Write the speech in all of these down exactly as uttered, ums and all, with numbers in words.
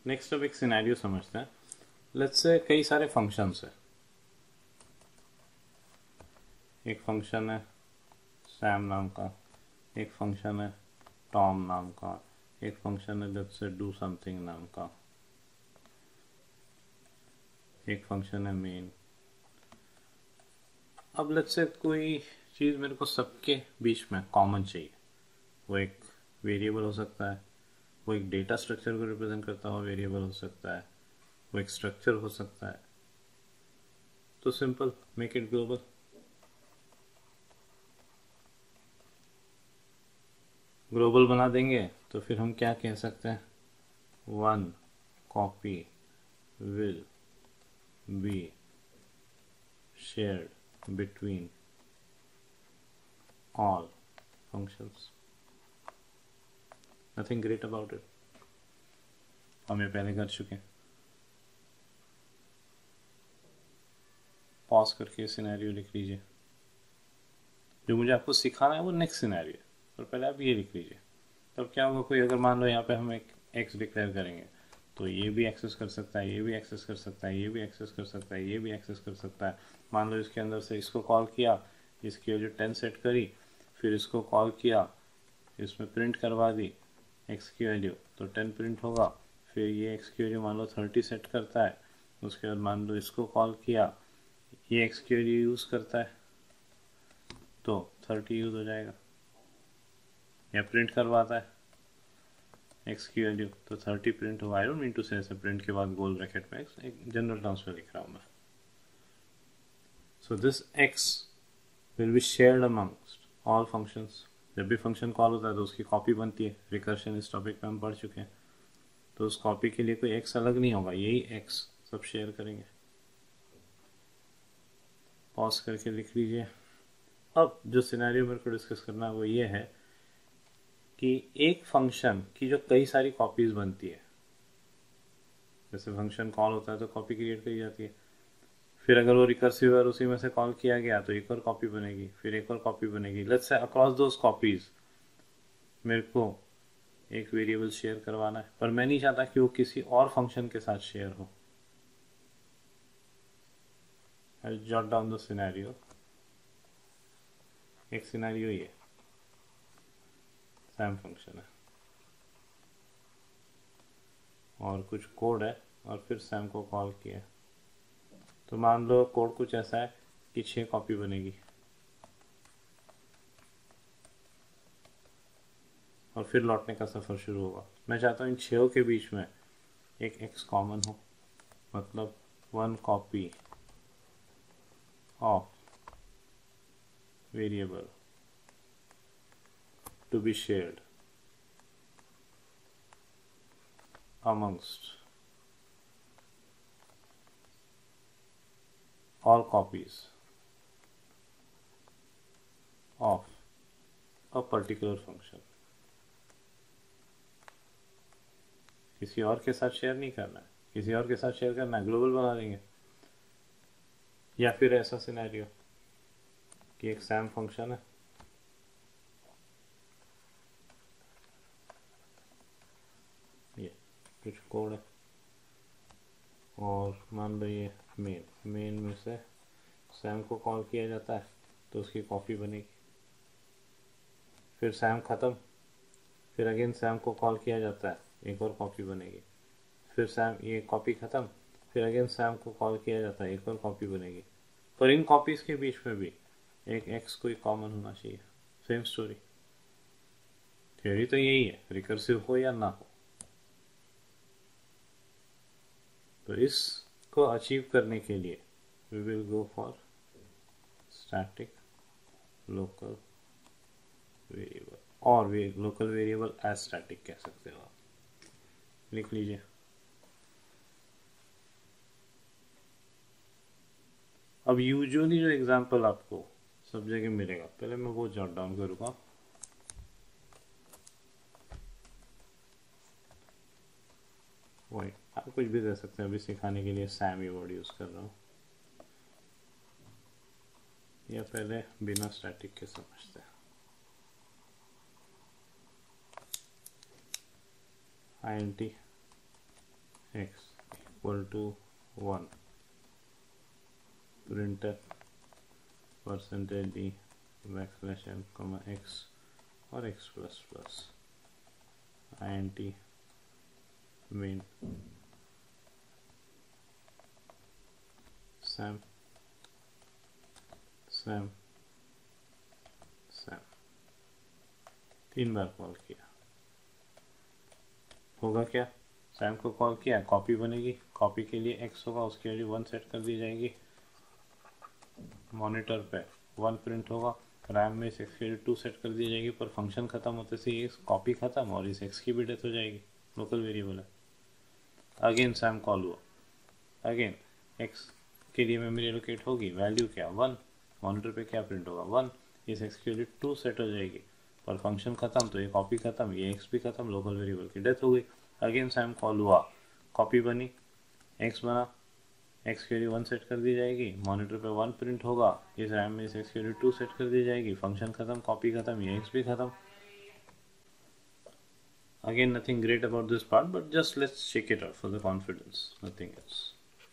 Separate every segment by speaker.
Speaker 1: Next अब एक scenario समझते हैं। लेट्स से कई सारे फंक्शंस है। एक फंक्शन है सैम नाम का, एक फंक्शन है टॉम नाम का, एक फंक्शन है लेट्स से डू समथिंग नाम का, एक फंक्शन है मेन। अब लेट्स से कोई चीज़ मेरे को सबके बीच में कॉमन चाहिए। वो एक वेरिएबल हो सकता है, वो एक डेटा स्ट्रक्चर को रिप्रेजेंट करता हुआ वेरिएबल हो सकता है, वो एक स्ट्रक्चर हो सकता है। तो simple, make it global. Global बना देंगे तो फिर हम क्या कह सकते हैं, one copy will be shared between all functions. Nothing great about it, हम ये पहले कर चुके हैं। पॉज करके सिनेरियो लिख लीजिए। जो मुझे आपको सिखाना है वो नेक्स्ट सिनेरियो है, और पहले आप ये लिख लीजिए। तब क्या होगा, कोई अगर मान लो यहाँ पे हम एक एक्स डिक्लेयर करेंगे तो ये भी एक्सेस कर सकता है, ये भी एक्सेस कर सकता है, ये भी एक्सेस कर सकता है, ये भी एक्सेस कर सकता है। मान लो इसके अंदर से इसको कॉल किया, इसकी वैल्यू टेन सेट करी, फिर इसको कॉल किया, इसमें प्रिंट करवा दी एक्स की वैल्यू, तो टेन प्रिंट होगा। फिर ये एक्स की वैल्यू मान लो थर्टी सेट करता है, उसके बाद मान लो इसको कॉल किया, ये एक्स की वैल्यू यूज़ करता है तो थर्टी यूज़ हो जाएगा, या प्रिंट करवाता है एक्स की वैल्यू तो थर्टी प्रिंट होगा। आई डोंट मीन टू से ऐसे प्रिंट के बाद गोल ब्रैकेट में एक्स, एक जनरल टर्म्स में लिख रहा हूँ मैं। So this X will be shared amongst all functions. जब भी फंक्शन कॉल होता है तो उसकी कॉपी बनती है, रिकर्शन इस टॉपिक पे हम पढ़ चुके हैं। तो उस कॉपी के लिए कोई एक्स अलग नहीं होगा, यही एक्स सब शेयर करेंगे। पॉज करके लिख लीजिए। अब जो सिनेरियो मेरे को डिस्कस करना है वो ये है कि एक फंक्शन की जो कई सारी कॉपीज बनती है, जैसे फंक्शन कॉल होता है तो कॉपी क्रिएट करी जाती है, फिर अगर वो रिकर्सिव है उसी में से कॉल किया गया तो एक और कॉपी बनेगी, फिर एक और कॉपी बनेगी। Let's say across those copies मेरे को एक वेरिएबल शेयर करवाना है, पर मैं नहीं चाहता कि वो किसी और फंक्शन के साथ शेयर हो। I jot down the scenario. एक सिनेरियो ये सैम फंक्शन है और कुछ कोड है और फिर सैम को कॉल किया, तो मान लो कोड कुछ ऐसा है कि छः कॉपी बनेगी और फिर लौटने का सफ़र शुरू होगा। मैं चाहता हूँ इन छः के बीच में एक एक्स कॉमन हो, मतलब one copy of variable to be shared amongst all copies of a particular function। किसी और के साथ शेयर नहीं करना है, किसी और के साथ शेयर करना है ग्लोबल बना देंगे। या फिर ऐसा सिनेरियो कि एक सैम फंक्शन है, ये कुछ कोड है और मान लो ये मेन मेन में से सैम को कॉल किया जाता है तो उसकी कॉपी बनेगी। फिर सैम ख़त्म, फिर अगेन सैम को कॉल किया जाता है, एक और कॉपी बनेगी। फिर सैम ये कॉपी ख़त्म, फिर अगेन सैम को कॉल किया जाता है, एक और कॉपी बनेगी। पर इन कॉपीज़ के बीच में भी एक एक्स कोई कॉमन होना चाहिए। सेम स्टोरी, थ्योरी तो यही है, रिकर्सिव हो या ना हो। तो इसको अचीव करने के लिए we will go for static local variable, और वे लोकल वेरिएबल एज स्टैटिक कह सकते हो आप। लिख लीजिए। अब यूजुअली जो एग्जांपल आपको सब जगह मिलेगा, पहले मैं वो जॉट डाउन करूँगा। वही आप कुछ भी दे सकते हैं, अभी सिखाने के लिए सैम ये वर्ड यूज़ कर रहा हूँ, या पहले बिना स्टैटिक के समझते हैं। I N T X equal to one, printf percentage D backslash M comma X और X plus plus I N T main sam sam sam. तीन बार कॉल किया, होगा क्या? सैम को कॉल किया, कॉपी बनेगी, कॉपी के लिए एक्स होगा, उसकी वैल्यू वन सेट कर दी जाएगी, मॉनिटर पे वन प्रिंट होगा, रैम में इस एक्स की वैल्यू टू सेट कर दी जाएगी, पर फंक्शन खत्म होते से ये कॉपी खत्म और इस एक्स की भी डेथ हो जाएगी, लोकल वेरिएबल है। अगेन सैम कॉल हुआ, अगेन एक्स के लिए मेमोरी एलोकेट होगी, वैल्यू क्या वन, मॉनिटर पे क्या प्रिंट होगा वन, इस एक्स की वैल्यू टू सेट हो जाएगी, पर फंक्शन खत्म तो ये कॉपी खत्म, ये एक्स भी खत्म, लोकल वेरिएबल की डेथ हो गई। अगेन सैम कॉल हुआ, कॉपी बनी, एक्स बना, एक्स की वैल्यू वन सेट कर दी जाएगी, मॉनिटर पे वन प्रिंट होगा, इस रैम में इस एक्स की वैल्यू टू सेट कर दी जाएगी, फंक्शन खत्म, कॉपी खत्म, ये एक्स भी खत्म। Again, nothing great about this part, but just let's check it out for the confidence, nothing else.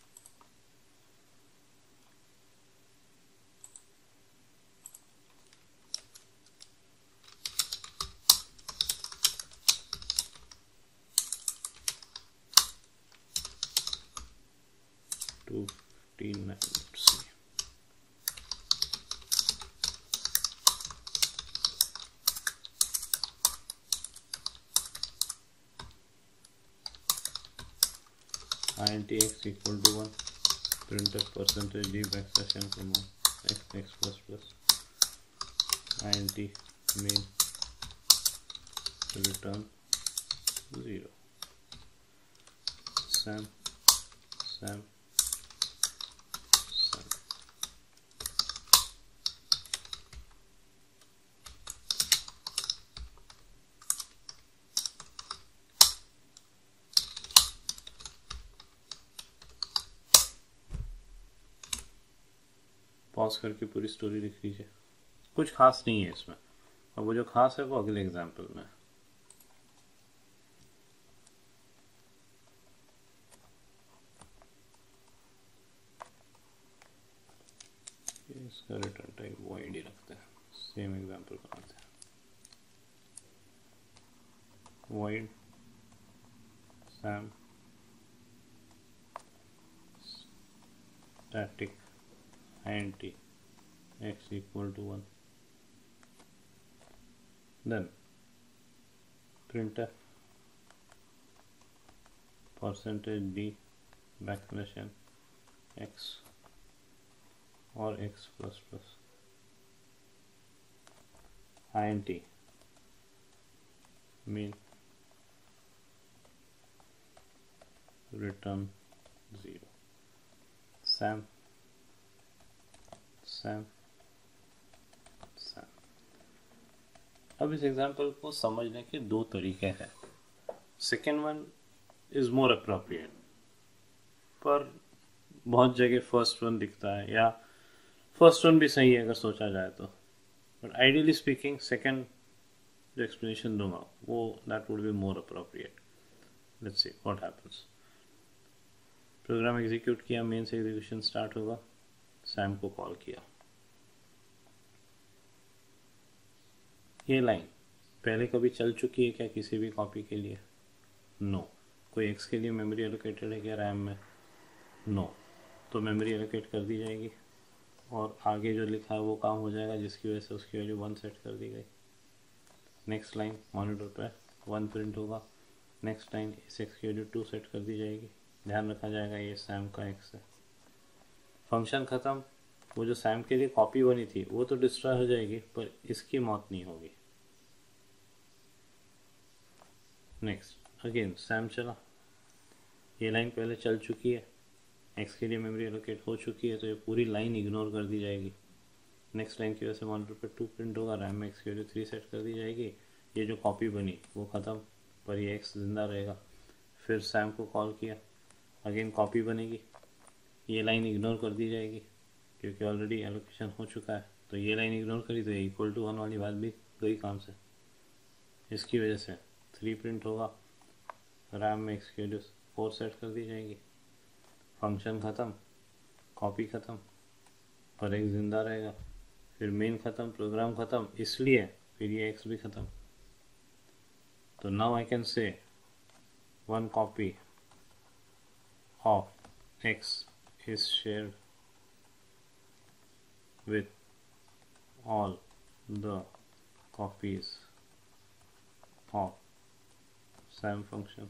Speaker 1: two fifteen, let's see. int x equal to one, printf percentage d backslash n comma x x plus plus int main return zero, sam sam sam। Pause करके पूरी story लिख लीजिए, कुछ खास नहीं है इसमें, और वो जो खास है वो अगले एग्जाम्पल में। इसका रिटर्न टाइप वॉइड ही रखते हैं, सेम एग्जाम्पल बनाते हैं, void sam static int x equal to one, then printf percentage d backslash n x और x plus plus int main return zero, sam sam sam. अब इस example को समझने के दो तरीके हैं। Second one is more appropriate, पर बहुत जगह फर्स्ट वन दिखता है, या फर्स्ट वन भी सही है अगर सोचा जाए तो, बट आइडियली स्पीकिंग सेकेंड जो एक्सप्लेनेशन दूंगा वो that would be more appropriate. Let's see what happens. Program execute किया, मेन से एग्जीक्यूशन स्टार्ट होगा, सैम को कॉल किया। ये लाइन पहले कभी चल चुकी है क्या किसी भी कॉपी के लिए? No no. कोई एक्स के लिए मेमोरी एलोकेटेड है क्या रैम में? No no. तो मेमोरी एलोकेट कर दी जाएगी और आगे जो लिखा है वो काम हो जाएगा, जिसकी वजह से उसकी वैल्यू वन सेट कर दी गई। नेक्स्ट लाइन मॉनिटर पे वन प्रिंट होगा, नेक्स्ट लाइन इस एक्स की वैल्यू टू सेट कर दी जाएगी, ध्यान रखा जाएगा ये सैम का एक्स है। फंक्शन ख़त्म, वो जो सैम के लिए कॉपी बनी थी वो तो डिस्ट्रॉय हो जाएगी, पर इसकी मौत नहीं होगी। नेक्स्ट अगेन सैम चला, ये लाइन पहले चल चुकी है, एक्स के लिए मेमोरी एलोकेट हो चुकी है, तो ये पूरी लाइन इग्नोर कर दी जाएगी। नेक्स्ट लाइन की वजह से मॉनिटर पे टू प्रिंट होगा, रैम में एक्स की वैल्यू थ्री सेट कर दी जाएगी, ये जो कॉपी बनी वो ख़त्म, पर ये एक्स जिंदा रहेगा। फिर सैम को कॉल किया, अगेन कॉपी बनेगी, ये लाइन इग्नोर कर दी जाएगी क्योंकि ऑलरेडी एलोकेशन हो चुका है, तो ये लाइन इग्नोर करी तो ये इक्वल टू वन वाली बात भी गई काम से। इसकी वजह से थ्री प्रिंट होगा, रैम में एक्स की वैल्यू फोर सेट कर दी जाएगी, फंक्शन ख़त्म, कॉपी ख़त्म, और एक ज़िंदा रहेगा, फिर मेन ख़त्म, प्रोग्राम ख़त्म, इसलिए फिर ये एक्स भी ख़त्म। तो now I can say one copy of X is shared with all the copies of sam function.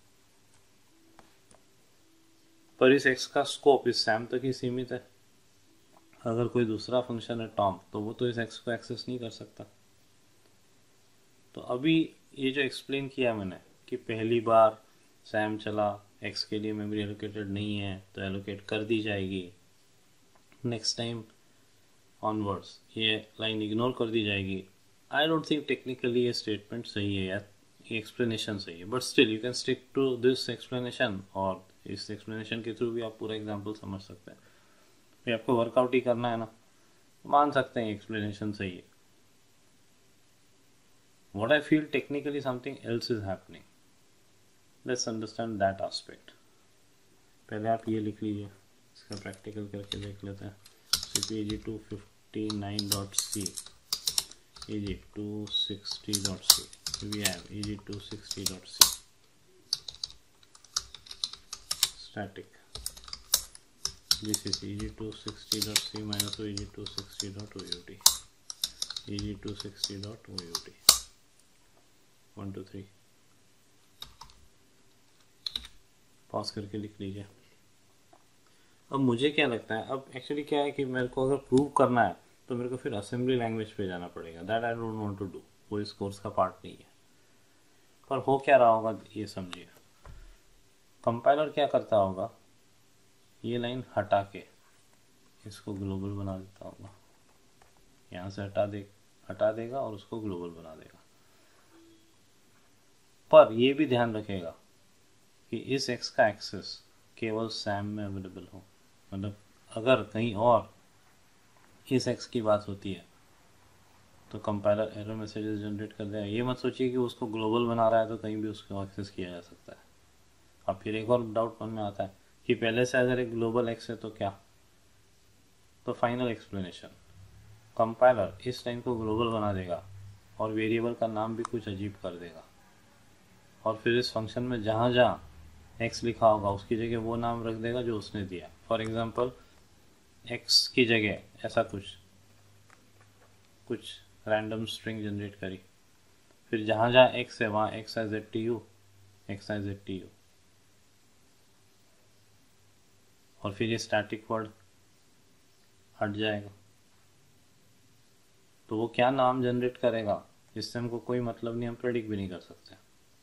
Speaker 1: पर इस x का स्कोप इस सैम तक ही सीमित है। अगर कोई दूसरा फंक्शन है टॉम, तो वो तो इस x को एक्सेस नहीं कर सकता। तो अभी ये जो एक्सप्लेन किया मैंने कि पहली बार सैम चला, x के लिए मेमोरी एलोकेटेड नहीं है तो एलोकेट कर दी जाएगी, नेक्स्ट टाइम ऑनवर्ड्स ये लाइन इग्नोर कर दी जाएगी। आई डोंट थिंक टेक्निकली ये स्टेटमेंट सही है यार, ये एक्सप्लेनेशन सही है, but still you can stick to this explanation, और इस एक्सप्लेनेशन के थ्रू भी आप पूरा एग्जांपल समझ सकते हैं। ये आपको वर्कआउट ही करना है ना, मान सकते हैं एक्सप्लेनेशन सही है। What I feel technically something else is happening, let's understand that aspect. पहले आप ये लिख लीजिए, इसका प्रैक्टिकल करके देख लेते हैं। C P E G two fifty-nine dot C, E G two sixty dot C, we have E G two sixty dot C, static, this is E G two sixty dot C minus E G two sixty dot O U T, E G two sixty dot O U T, one two three, pause करके लिख लीजिए। अब मुझे क्या लगता है, अब actually क्या है कि मेरे को अगर प्रूव करना है तो मेरे को फिर असेंबली लैंग्वेज पे जाना पड़ेगा, that I don't want to do, वो इस कोर्स का पार्ट नहीं है। पर हो क्या रहा होगा ये समझिए, कंपाइलर क्या करता होगा, ये लाइन हटा के इसको ग्लोबल बना देता होगा, यहाँ से हटा दे हटा देगा और उसको ग्लोबल बना देगा। पर ये भी ध्यान रखेगा कि इस एक्स का एक्सेस केवल सैम में अवेलेबल हो, मतलब अगर कहीं और इस एक्स की बात होती है तो कंपाइलर एरर मैसेजेस जनरेट कर देगा। ये मत सोचिए कि उसको ग्लोबल बना रहा है तो कहीं भी उसको एक्सेस किया जा सकता है। अब फिर एक और डाउट मन में आता है कि पहले से अगर एक ग्लोबल एक्स है तो क्या, तो फाइनल एक्सप्लेनेशन, कंपाइलर इस लाइन को ग्लोबल बना देगा और वेरिएबल का नाम भी कुछ अजीब कर देगा, और फिर इस फंक्शन में जहाँ जहाँ एक्स लिखा होगा उसकी जगह वो नाम रख देगा जो उसने दिया। फॉर एग्जांपल एक्स की जगह ऐसा कुछ कुछ रैंडम स्ट्रिंग जनरेट करी, फिर जहाँ जहाँ एक्स है वहाँ X I Z T U X I Z T U, और फिर ये स्टैटिक वर्ड हट जाएगा। तो वो क्या नाम जनरेट करेगा इससे हमको कोई मतलब नहीं, हम प्रेडिक्ट भी नहीं कर सकते।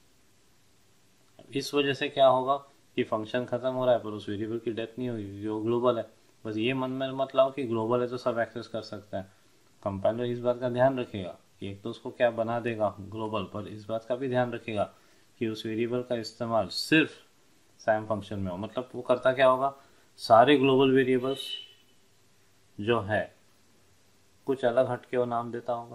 Speaker 1: इस वजह से क्या होगा कि फंक्शन खत्म हो रहा है पर उस वेरिएबल की डेथ नहीं होगी, जो ग्लोबल है। बस ये मन में मत लाओ कि ग्लोबल है तो सब एक्सेस कर सकता है। कंपाइलर इस बात का ध्यान रखेगा कि एक तो उसको क्या बना देगा ग्लोबल, पर इस बात का भी ध्यान रखेगा कि उस वेरिएबल का इस्तेमाल सिर्फ सैम फंक्शन में हो। मतलब वो करता क्या होगा, सारे ग्लोबल वेरिएबल्स जो है कुछ अलग हटके वो नाम देता होगा,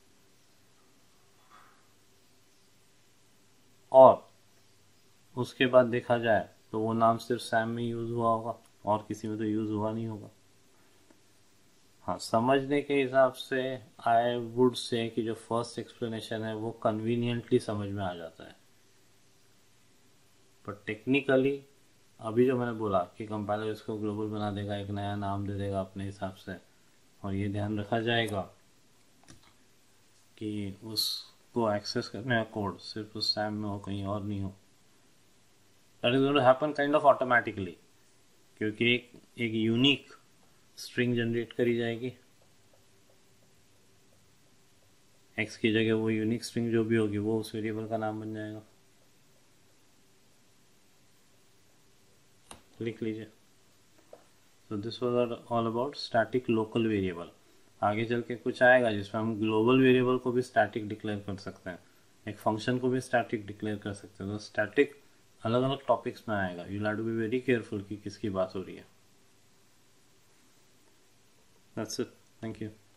Speaker 1: और उसके बाद देखा जाए तो वो नाम सिर्फ सैम में यूज हुआ होगा और किसी में तो यूज हुआ नहीं होगा। हाँ, समझने के हिसाब से आई वुड से कि जो फर्स्ट एक्सप्लेनेशन है वो कन्वीनियंटली समझ में आ जाता है, पर टेक्निकली अभी जो मैंने बोला कि कंपाइलर इसको ग्लोबल बना देगा, एक नया नाम दे देगा अपने हिसाब से, और ये ध्यान रखा जाएगा कि उसको एक्सेस करने का कोड सिर्फ उस सैम में हो, कहीं और नहीं हो। That is going to happen kind of automatically, क्योंकि एक एक यूनिक स्ट्रिंग जनरेट करी जाएगी, एक्स की जगह वो यूनिक स्ट्रिंग जो भी होगी वो उस वेरिएबल का नाम बन जाएगा। लिख लीजिए। So this was all about static local variable. आगे चल के कुछ आएगा जिसमें हम ग्लोबल वेरिएबल को भी स्टैटिक डिक्लेयर कर सकते हैं, एक फंक्शन को भी स्टैटिक डिक्लेयर कर सकते हैं। तो स्टैटिक अलग अलग टॉपिक्स में आएगा, you have to be very careful कि किसकी बात हो रही है। That's it. Thank you.